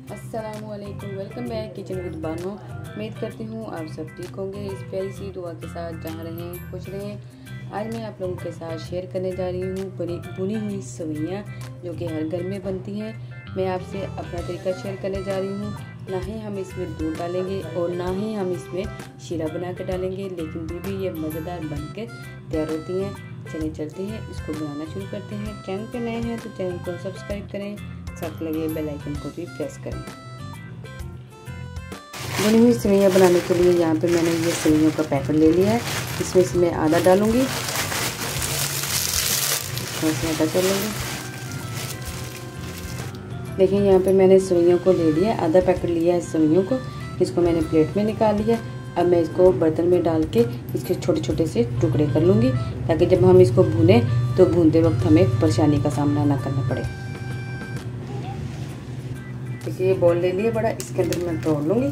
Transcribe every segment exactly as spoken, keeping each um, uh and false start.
अस्सलामुअलैकुम, welcome back kitchen with Bano. उम्मीद करती हूँ आप सब ठीक होंगे। इस प्यारी सी दुआ के साथ जहाँ रहें खुश रहें। आज मैं आप लोगों के साथ शेयर करने जा रही हूँ बनी बुनी हुई सवैयाँ जो कि हर घर में बनती हैं। मैं आपसे अपना तरीका शेयर करने जा रही हूँ। ना ही हम इसमें दूध डालेंगे और ना ही हम इसमें शीरा बना कर डालेंगे, लेकिन फिर भी ये मज़ेदार बन के तैयार होती हैं। चले चलते हैं, इसको बनाना शुरू करते हैं। चैनल पे नए हैं तो चैनल को सब्सक्राइब करें, साथ लगे बेल आइकन को भी प्रेस करें। बनी हुई सेवइयाँ बनाने के लिए यहाँ पे मैंने ये सेवइयों का पैकेट ले लिया है। इसमें से मैं आधा डालूंगी, थोड़ा सा आधा कर लूँगी। देखिए यहाँ पे मैंने सेवइयों को ले लिया, आधा पैकेट लिया है सेवइयों को। इसको मैंने प्लेट में निकाल लिया। अब मैं इसको बर्तन में डाल के इसके छोटे छोटे से टुकड़े कर लूँगी, ताकि जब हम इसको भूनें तो भूनते वक्त हमें परेशानी का सामना ना करना पड़े। देखिए ये बॉल ले लिया बड़ा, इसके अंदर मैं तोड़ लूँगी।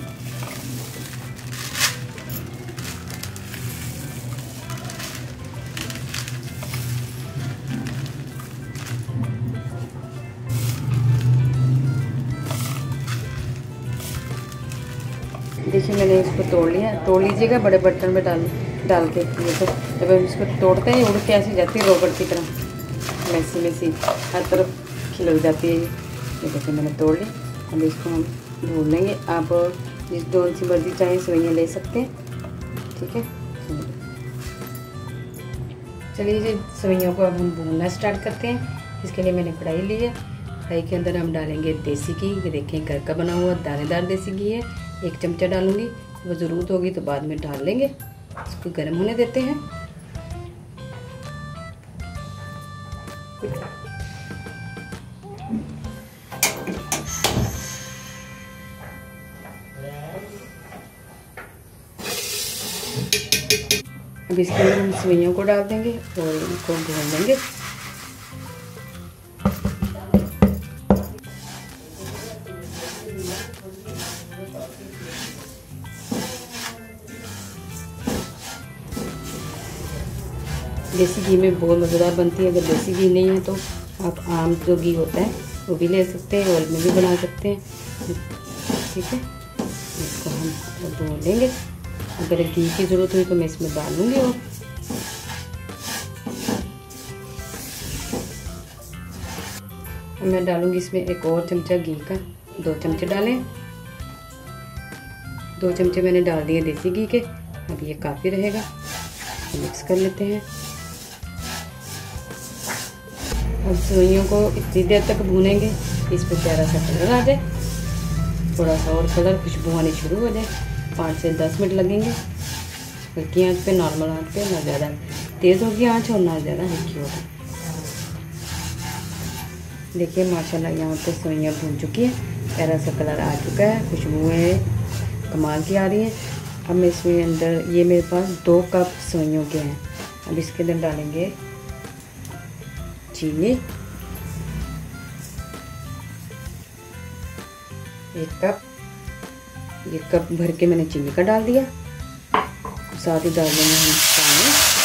देखिए मैंने इसको तोड़ लिया। तोड़ लीजिएगा बड़े बर्तन में डाल डाल के। ये तो जब हम इसको तोड़ते हैं उड़ के ऐसी जाती है रोबोट की तरह, मैसी मैसी हर तरफ खिलक जाती है। ये देखिए मैंने तोड़ ली। अब इसको हम भून लेंगे। आप जिस कौन सी मर्जी चाहे सेवइयाँ ले सकते हैं, ठीक है। चलिए जी सेवइयों को अब हम भूनना स्टार्ट करते हैं। इसके लिए मैंने कढ़ाई ली है। कढ़ाई के अंदर हम डालेंगे देसी घी। ये देखें घर का बना हुआ दानेदार देसी घी है। एक चमचा डालूंगी, वो ज़रूरत होगी तो बाद में डाल लेंगे। इसको गर्म होने देते हैं। अब इसके अंदर हम सेवइयों को डाल देंगे और इनको भून लेंगे। देसी घी में बहुत मज़ेदार बनती है। अगर देसी घी नहीं है तो आप आम जो घी होता है वो भी ले सकते हैं, ऑयल में भी बना सकते हैं, ठीक है। इसको हम भून लेंगे। अगर घी की ज़रूरत हुई तो मैं इसमें डाल लूँगी। और मैं डालूँगी इसमें एक और चमचा घी का। दो चमचे डालें। दो चमचे मैंने डाल दिए देसी घी के। अब ये काफ़ी रहेगा। मिक्स कर लेते हैं। अब सेवइयों को इतनी देर तक भूनेंगे इस पर प्यारा सा कलर आ जाए, थोड़ा सा और कलर खुशबू आनी शुरू हो जाए। पाँच से दस मिनट लगेंगे हल्की आंच पे, नॉर्मल आंच पे, ना ज़्यादा तेज़ होगी आंच और ना ज़्यादा हल्की होगी। देखिए माशाल्लाह यहाँ पे सेवइयाँ भून चुकी है, प्यारा सा कलर आ चुका है, खुशबुएँ कमाल की आ रही हैं। अब मैं इसमें अंदर ये मेरे पास दो कप सेवइयों के हैं। अब इसके अंदर डालेंगे चीनी, एक कप। ये कप भर के मैंने चीनी का डाल दिया। साथ ही डाल देंगे हम पानी।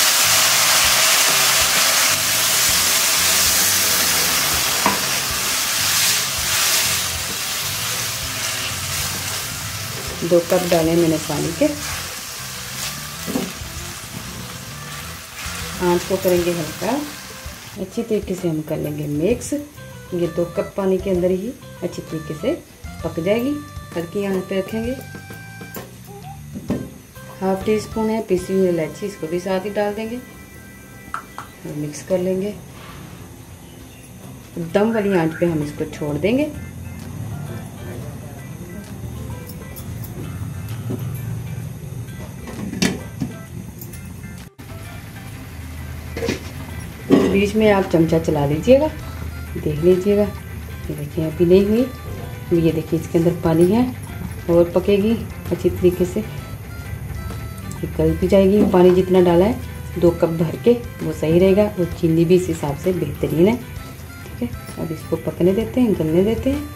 दो कप डाले मैंने पानी के। आंच को करेंगे हल्का, अच्छी तरीके से हम कर लेंगे मिक्स। ये दो कप पानी के अंदर ही अच्छी तरीके से पक जाएगी। हल्की आंच पे रखेंगे। हाफ टी स्पून है पिसी हुई इलायची, इसको भी साथ ही डाल देंगे और मिक्स कर लेंगे। दम वाली आंच पे हम इसको छोड़ देंगे। बीच में आप चमचा चला लीजिएगा, देख लीजिएगा। ये देखिए अभी नहीं हुई। ये देखिए इसके अंदर पानी है और पकेगी अच्छी तरीके से, गल भी जाएगी। पानी जितना डाला है दो कप भर के वो सही रहेगा, और चीनी भी इस हिसाब से बेहतरीन है, ठीक है। अब इसको पकने देते हैं, गलने देते हैं।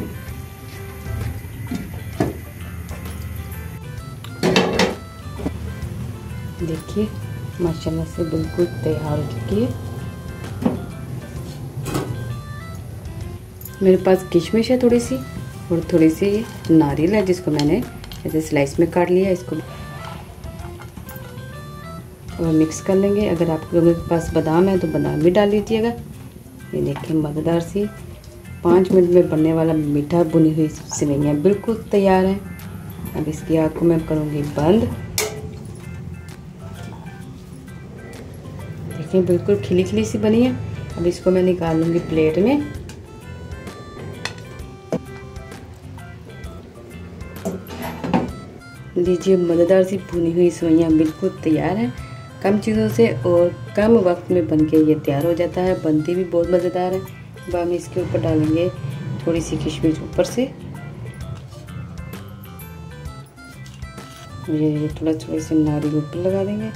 देखिए माशाल्लाह से बिल्कुल तैयार हो चुकी है। मेरे पास किशमिश है थोड़ी सी, और थोड़ी सी नारियल है जिसको मैंने ऐसे स्लाइस में काट लिया। इसको और मिक्स कर लेंगे। अगर आप लोगों के पास बादाम है तो बादाम भी डाल लीजिएगा। ये देखिए मज़ेदार सी पाँच मिनट में बनने वाला मीठा भुनी हुई सेवइयाँ बिल्कुल तैयार है। अब इसकी आग को मैं करूँगी बंद। देखिए बिल्कुल खिली खिली सी बनी है। अब इसको मैं निकाल लूँगी प्लेट में। लीजिए मज़ेदार सी भुनी हुई सेवइयाँ बिल्कुल तैयार है। कम चीज़ों से और कम वक्त में बनके ये तैयार हो जाता है। बनती भी बहुत मज़ेदार है। अब हम इसके ऊपर डालेंगे थोड़ी सी किशमिश ऊपर से। ये थोड़ा थोड़ी सी नारियल ऊपर लगा देंगे।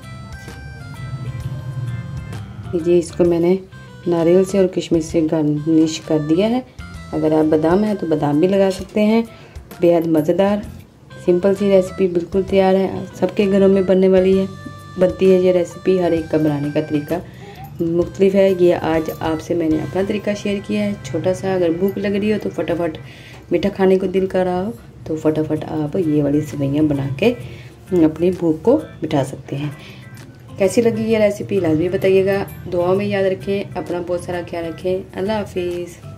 लीजिए इसको मैंने नारियल से और किशमिश से गार्निश कर दिया है। अगर आप बादाम है तो बादाम भी लगा सकते हैं। बेहद मज़ेदार सिंपल सी रेसिपी बिल्कुल तैयार है। सबके घरों में बनने वाली है बनती है ये रेसिपी। हर एक का बनाने का तरीका मुख्तलिफ है। ये आज आपसे मैंने अपना तरीका शेयर किया है छोटा सा। अगर भूख लग रही हो तो फटाफट मीठा खाने को दिल कर रहा हो तो फटाफट आप ये वाली सेवइयाँ बना के अपनी भूख को मिटा सकते हैं। कैसी लगी ये रेसिपी लाजमी बताइएगा। दुआओं में याद रखें। अपना बहुत सारा ख्याल रखें। अल्लाह हाफिज़।